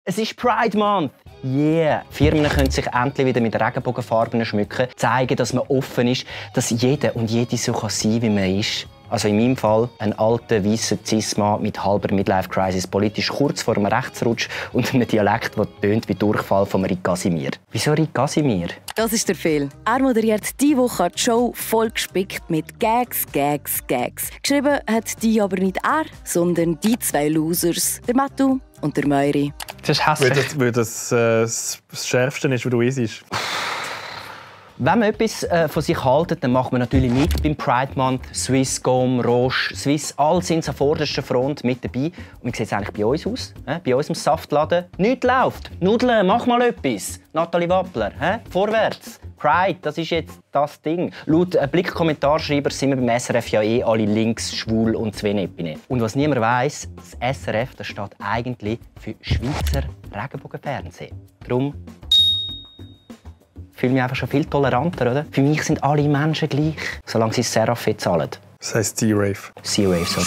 Es ist Pride Month! Yeah! Firmen können sich endlich wieder mit Regenbogenfarben schmücken, zeigen, dass man offen ist, dass jeder und jede so sein kann, wie man ist. Also in meinem Fall ein alter, weisser Cis-Mann mit halber Midlife-Crisis, politisch kurz vor einem Rechtsrutsch und einem Dialekt, der tönt wie Durchfall von Rick Casimir. Wieso Rick Casimir? Das ist der Phil. Er moderiert diese Woche die Show voll gespickt mit Gags. Geschrieben hat die aber nicht er, sondern die zwei Losers, der Mattu und der Meuri. Das ist hässlich. Weil das das Schärfste ist, was du isst. Wenn man etwas von sich hält, dann macht man natürlich mit beim Pride Month. Swisscom, Roche, Swiss, alle sind an vorderster Front mit dabei. Und wie sieht es eigentlich bei uns aus? Bei uns im Saftladen? Nichts läuft. Nudeln, mach mal etwas. Nathalie Wappler, vorwärts. Pride, das ist jetzt das Ding. Laut Blick-Kommentarschreiber sind wir beim SRF ja alle links, schwul und Zwenepine. Und was niemand weiss, das SRF das steht eigentlich für Schweizer Regenbogenfernsehen. Darum fühle mich einfach schon viel toleranter, oder? Für mich sind alle Menschen gleich, solange sie Seraph zahlen. Das heisst C-Rave. C-Rave, sorry.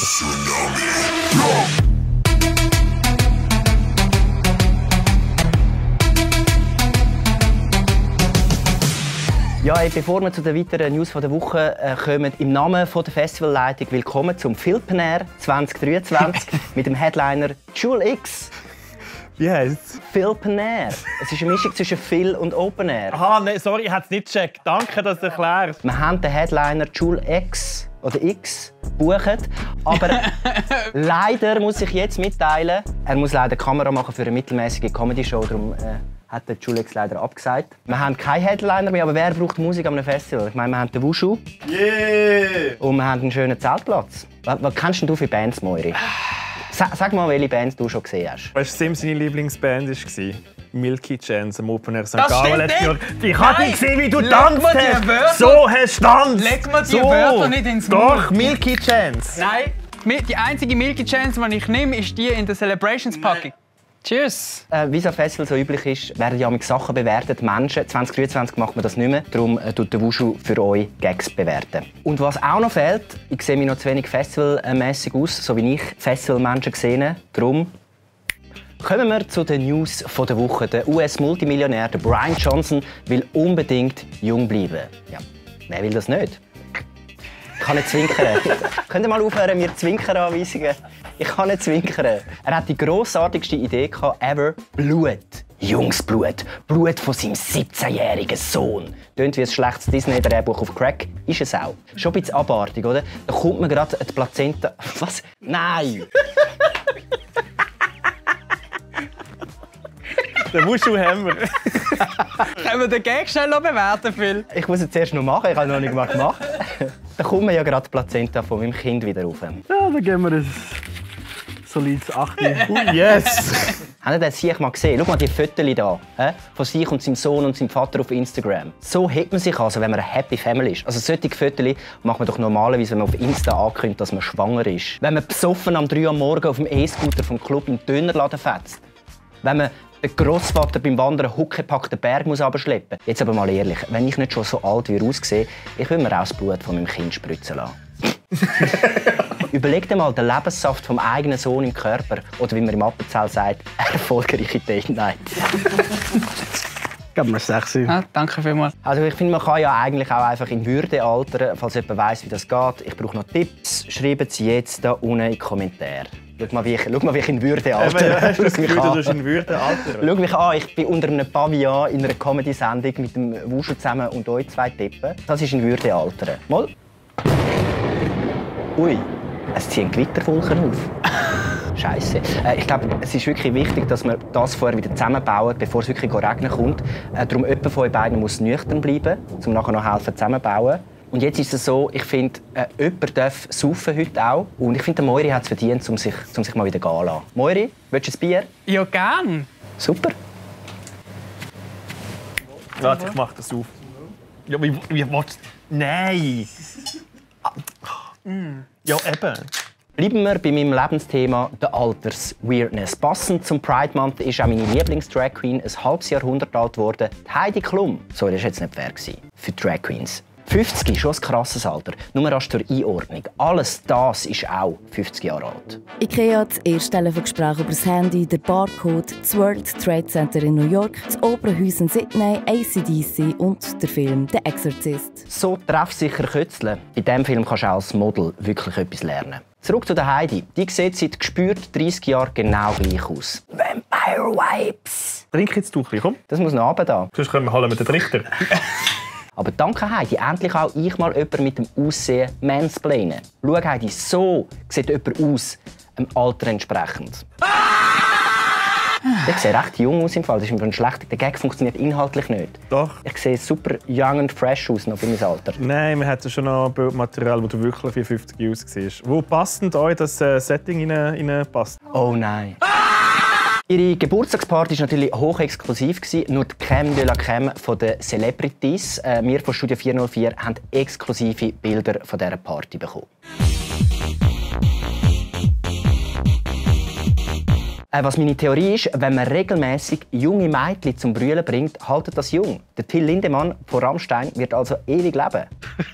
Ja, bevor wir zu den weiteren News der Woche kommen, im Namen der Festivalleitung willkommen zum Philpen Air 2023 mit dem Headliner Jewel X. Wie heisst es? Philpen Air. Es ist eine Mischung zwischen Phil und Open Air. Aha, nein, sorry, ich habe es nicht gecheckt. Danke, dass du erklärst. Wir haben den Headliner Jewel X oder X gebucht, aber leider muss ich jetzt mitteilen, er muss leider Kamera machen für eine mittelmäßige Comedy-Show, darum hat der Jewel X leider abgesagt. Wir haben keinen Headliner mehr, aber wer braucht Musik an einem Festival? Ich meine, wir haben den Wushu. Yeah! Und wir haben einen schönen Zeltplatz. Was kennst du für Bands, Moiri? Sag mal, welche Bands du schon gesehen hast. Weißt du, seine Lieblingsband war Milky Chance am Open Air St. Das Gallen stimmt letztes Jahr. nicht. Ich habe Nein. nicht gesehen, wie du Leg tanzt mir die hast. Wörter- So hast du tanzt. Leg mir die Wörter nicht ins Maul. Doch, Milky Chance. Nein, die einzige Milky Chance, die ich nehme, ist die in der Celebrations-Packung. Cheers! Wie es am Festival so üblich ist, werden ja mit Sachen bewertet. Menschen. 2023 macht man das nicht mehr. Darum tut der Wushu für euch Gags bewerten. Und was auch noch fehlt, ich sehe mich noch zu wenig festivalmässig aus, so wie ich Festivalmenschen sehe. Darum kommen wir zu den News der Woche. Der US-Multimillionär Brian Johnson will unbedingt jung bleiben. Ja, wer will das nicht? Ich kann nicht zwinkern. Könnt ihr mal aufhören, mir Zwinkeranweisungen? Ich kann nicht zwinkern. Er hat die grossartigste Idee ever. Blut. Jungsblut. Blut von seinem 17-jährigen Sohn. Tönt wie ein schlechtes Disney-Drehbuch auf Crack. Ist es auch. Schon ein bisschen abartig, oder? Da kommt mir gerade die Plazenta... Was? Nein! Der Wushu haben wir. Können wir den Gag schnell noch bewerten, Phil? Ich muss es zuerst noch machen. Ich habe noch nicht mal gemacht. Da kommt mir ja gerade die Plazenta von meinem Kind wieder rauf. Ja, dann geben wir ein solides 8. Yes! Habt ihr das Sieg mal gesehen? Schau mal die Fotos hier von sich und seinem Sohn und seinem Vater auf Instagram. So hat man sich also, wenn man eine Happy Family ist. Also solche Fotos macht man doch normalerweise, wenn man auf Insta ankündigt, dass man schwanger ist. Wenn man besoffen am 3 Uhr morgens auf dem E-Scooter vom Club im Dönerladen fetzt. Wenn man den Grossvater beim Wandern huckepackten Berg muss abschleppen. Jetzt aber mal ehrlich, wenn ich nicht schon so alt wie aussehe, ich will mir auch das Blut von meinem Kind spritzen lassen. Überleg dir mal den Lebenssaft vom eigenen Sohn im Körper. Oder wie man im Appenzell sagt, erfolgreiche Date Night. Geben wir 6. Ja, danke vielmals. Also ich finde, man kann ja eigentlich auch einfach in Würde altern, falls jemand weiss, wie das geht. Ich brauche noch Tipps. Schreiben Sie jetzt da unten in die Kommentare. Schau mal, wie ich in Würde altere. Hast du das Gefühl, du bist in Würde altern? Schau mich an, ich bin unter einem Pavillon in einer Comedy-Sendung mit dem Wushu zusammen und euch zwei tippen. Das ist in Würde altern. Mal. Ui, es ziehen Gewitterwolken auf. Scheisse. Ich glaube, es ist wirklich wichtig, dass wir das vorher wieder zusammenbauen, bevor es wirklich regnen kommt. Darum jemand von euch beiden muss nüchtern bleiben, um nachher noch helfen zusammenbauen. Und jetzt ist es so, ich finde, jemand darf saufen heute auch. Und ich finde, der Moiri hat es verdient, um sich mal wieder gehen zu lassen. Moiri, willst du ein Bier? Ja, gern. Super. Warte, ich mach das auf. Ja, wie willst du? Nein! Ja, eben. Bleiben wir bei meinem Lebensthema, der Alters-Weirdness. Passend zum Pride Month ist auch meine Lieblings-Drag Queen ein halbes Jahrhundert alt geworden, Heidi Klum. Sorry, das war jetzt nicht fair für Drag Queens. 50 ist schon ein krasses Alter. Nur erst zur Einordnung. Alles das ist auch 50 Jahre alt. IKEA, das Ersttelefongespräch über das Handy, der Barcode, das World Trade Center in New York, das Opernhaus in Sydney, AC/DC und der Film «Der Exorzist». So treffsicher Kötzle. Bei diesem Film kannst du auch als Model wirklich etwas lernen. Zurück zu der Heidi. Die sieht seit gespürt 30 Jahren genau gleich aus. Vampire Vibes. Trink jetzt du ein bisschen, komm. Das muss noch runter da. Sonst können wir halten mit den Trichter. Aber danke Heidi, endlich auch ich mal jemanden mit dem Aussehen mansplainen. Schau Heidi, so sieht jemand aus, einem Alter entsprechend. Ich sehe recht jung aus im Fall. Das ist ein schlechter. Der Gag funktioniert inhaltlich nicht. Doch. Ich sehe super young und fresh aus noch für mein Alter. Nein, wir hatten schon noch Bildmaterial, wo du wirklich wie 50 aussiehst. Wo passend euch das Setting rein passt. Oh nein. Ihre Geburtstagsparty war natürlich hochexklusiv. Nur die Crème de la Crème der Celebrities. Wir von Studio 404 haben exklusive Bilder von dieser Party bekommen. Was meine Theorie ist, wenn man regelmäßig junge Mädchen zum Brüllen bringt, haltet das jung. Der Till Lindemann von Rammstein wird also ewig leben.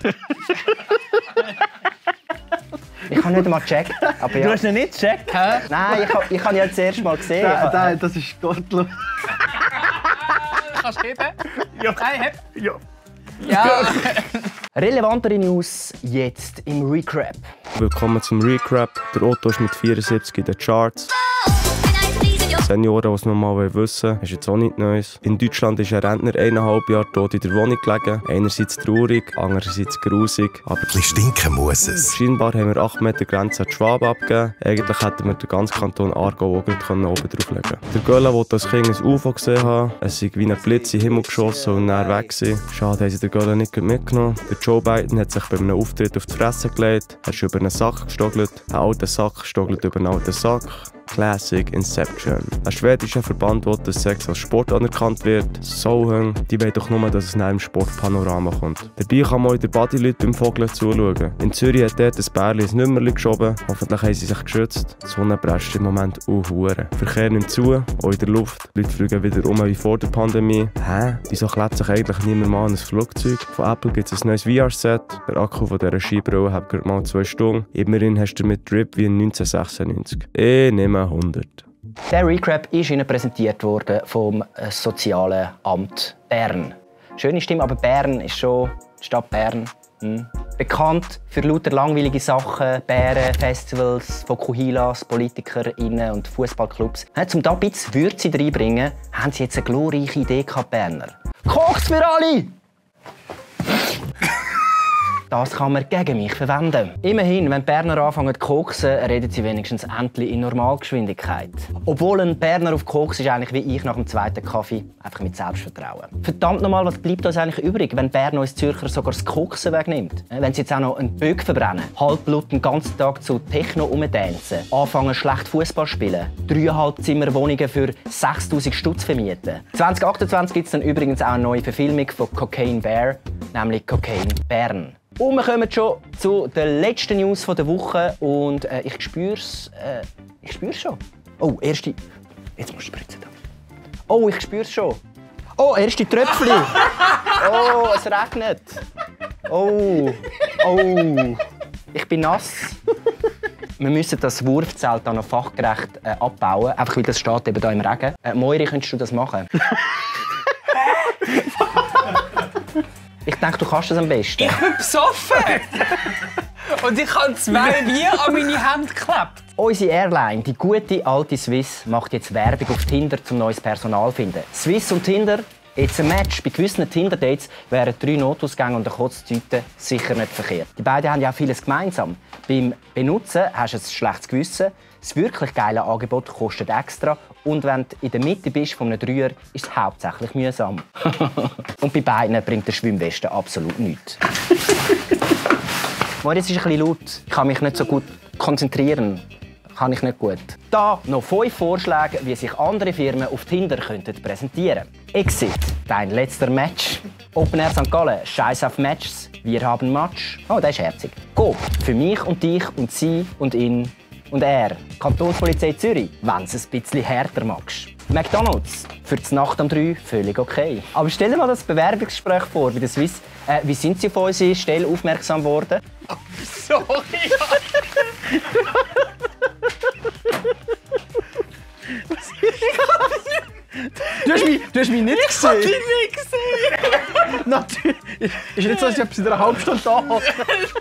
Ich habe nicht einmal gecheckt. Aber ja. Du hast ihn nicht gecheckt? Nein, ich habe ihn ja das erste Mal gesehen. Das ist gottlos. Kannst du geben? Ja. Nein, hab. Ja. Ja. Relevantere News jetzt im Recap. Willkommen zum Recap. Der Otto ist mit 74 in den Charts. Senioren, die es noch mal wissen wollen, ist jetzt auch nichts Neues. In Deutschland ist ein Rentner 1,5 Jahre tot in der Wohnung gelegen. Einerseits traurig, andererseits grusig. Aber ein stinken muss es. Scheinbar haben wir 8 Meter Grenze an die Schwaben abgegeben. Eigentlich hätten wir den ganzen Kanton Aargau auch gut oben drauflegen können. Der Göller wollte als Kind ein UFO gesehen haben. Es sei wie ein Blitz in den Himmel geschossen und dann weg gewesen. Schade, haben sie den Göller nicht mitgenommen. Der Joe Biden hat sich bei einem Auftritt auf die Fresse gelegt. Er ist über einen Sack gestogelt. Ein alter Sack stogelt über einen alten Sack. Classic Inception. Ein schwedischer Verband will, dass Sex als Sport anerkannt wird. So, die wollen doch nur, dass es nach einem Sportpanorama kommt. Dabei kann man auch den Bodyleuten beim Vogeln zuschauen. In Zürich hat dort ein Bärli ein Nummerli geschoben. Hoffentlich haben sie sich geschützt. Die Sonne presst im Moment Hure. Verkehr nimmt zu, auch in der Luft. Die Leute fliegen wieder um wie vor der Pandemie. Hä? Wieso klebt sich eigentlich niemand mal an ein Flugzeug? Von Apple gibt es ein neues VR-Set. Der Akku von dieser Skibrille hat gerade mal 2 Stunden. Immerhin hast du mit Drip wie in 1996. Nehme 100. Der Recap ist Ihnen präsentiert worden vom Sozialen Amt Bern. Schöne Stimme, aber Bern ist schon die Stadt Bern. Bekannt für lauter langweilige Sachen, Bären, Festivals, Fokuhilas, PolitikerInnen und Fußballclubs. Um da ein bisschen Würze reinzubringen, haben sie jetzt eine glorreiche Idee gehabt, Berner. Koch's für alle! Das kann man gegen mich verwenden. Immerhin, wenn die Berner anfangen zu koksen, reden sie wenigstens endlich in Normalgeschwindigkeit. Obwohl ein Berner auf Koks ist eigentlich wie ich nach dem zweiten Kaffee, einfach mit Selbstvertrauen. Verdammt nochmal, was bleibt uns eigentlich übrig, wenn Bern uns Zürcher sogar das Koksen wegnimmt? Wenn sie jetzt auch noch einen Böck verbrennen, halbblut den ganzen Tag zu Techno rumdancen, anfangen schlecht Fußball spielen, 3,5 Zimmerwohnungen für 6'000 Stutz vermieten. 2028 gibt es dann übrigens auch eine neue Verfilmung von Cocaine Bear, nämlich Cocaine Bern. Und wir kommen schon zu den letzten News der Woche und ich spüre es schon. Oh, erste... Jetzt musst du spritzen. Oh, ich spüre es schon. Oh, erste Tröpfchen. Oh, es regnet. Oh, oh. Ich bin nass. Wir müssen das Wurfzelt noch fachgerecht abbauen, einfach weil das steht eben hier im Regen. Moiri, könntest du das machen? Ich denke, du kannst das am besten. Ich bin besoffen! Und ich habe 2 Bier an meine Hände geklebt. Unsere Airline, die gute alte Swiss, macht jetzt Werbung auf Tinder, um neues Personal zu finden. Swiss und Tinder, jetzt ein Match. Bei gewissen Tinder-Dates wären 3 Notausgänge und eine Kotztüte sicher nicht verkehrt. Die beiden haben ja auch vieles gemeinsam. Beim Benutzen hast du ein schlechtes Gewissen. Das wirklich geile Angebot kostet extra. Und wenn du in der Mitte bist von einem Dreier, ist es hauptsächlich mühsam. Und bei beiden bringt der Schwimmweste absolut nichts. Jetzt ist ein bisschen laut. Ich kann mich nicht so gut konzentrieren. Kann ich nicht gut. Da noch 5 Vorschläge, wie sich andere Firmen auf Tinder präsentieren könnten. Exit, dein letzter Match. Open Air St. Gallen, scheiß auf Matches. Wir haben Match. Oh, das ist herzig. Go, für mich und dich und sie und ihn und er. Kantonspolizei Zürich, wenn du es ein bisschen härter magst. McDonald's, für die Nacht um 3 völlig okay. Aber stell dir mal das Bewerbungsgespräch vor bei der Swiss. Wie sind Sie auf unsere Stelle aufmerksam geworden? Sorry. Du hast mich nicht gesehen. Ich nicht gesehen. Natürlich. Ist nicht so, als ob Sie in einer halben Stunde da hocke.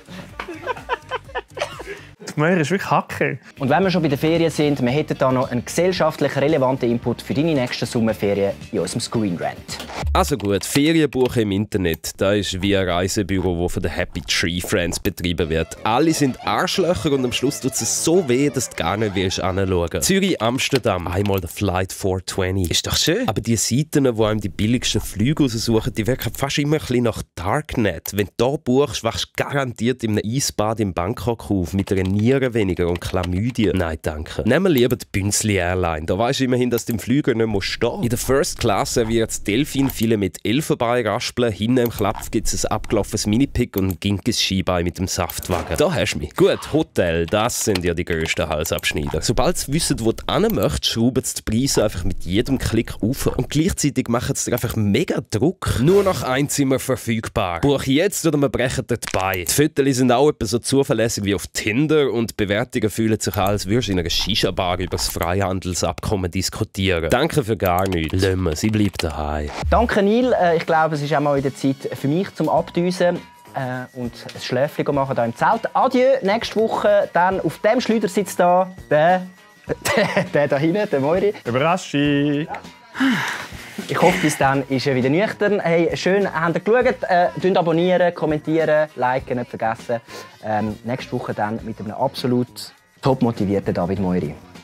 Die Möhre ist wirklich Hacke. Und wenn wir schon bei den Ferien sind, wir hätten da noch einen gesellschaftlich relevanten Input für deine nächsten Sommerferien in unserem Screen Rant. Also gut, Ferienbuchen im Internet, das ist wie ein Reisebüro, das von den Happy Tree Friends betrieben wird. Alle sind Arschlöcher und am Schluss tut es so weh, dass du gar nicht willst hinschauen. Zürich, Amsterdam, einmal der Flight 420. Ist doch schön. Aber die Seiten, die einem die billigsten Flüge raussuchen, die wirken fast immer ein bisschen nach Darknet. Wenn du hier buchst, wachst du garantiert in einem Eisbad in Bangkok auf, mit einer Niere weniger und Chlamydien. Nein, danke. Nehmen wir lieber die Bünzli Airline. Da weisst du immerhin, dass du im Flüger nicht stehen musst. In der First Class serviert das Delfinfilet mit Elfenbein-Raspeln. Hinten im Klapf gibt es ein abgelaufenes Mini-Pick und ein Ginkes-Skibein mit dem Saftwagen. Da hast du mich. Gut, Hotel, das sind ja die grössten Halsabschneider. Sobald sie wissen, wo du hin möchtest, schrauben sie die Preise einfach mit jedem Klick auf. Und gleichzeitig machen sie dir einfach mega Druck. Nur noch ein Zimmer verfügbar. Buch jetzt oder wir brechen dir die Beine. Die Fotos sind auch etwa so zuverlässig wie auf Tinder und die Bewertungen fühlen sich an, als würdest du in einer Shisha-Bar über das Freihandelsabkommen diskutieren. Danke für gar nichts. Lassen wir, sie bleibt daheim. Danke, Neil. Ich glaube, es ist auch mal wieder Zeit für mich zum Abdüsen und ein Schläfchen machen hier im Zelt. Adieu, nächste Woche. Dann auf dem Schleudersitz da, der da hinten, der Moiri. Überraschung! Ich hoffe, bis dann ist er wieder nüchtern. Hey, schön, habt ihr geschaut. Abonnieren, kommentieren, liken, nicht vergessen. Nächste Woche dann mit einem absolut top motivierten David Moiri.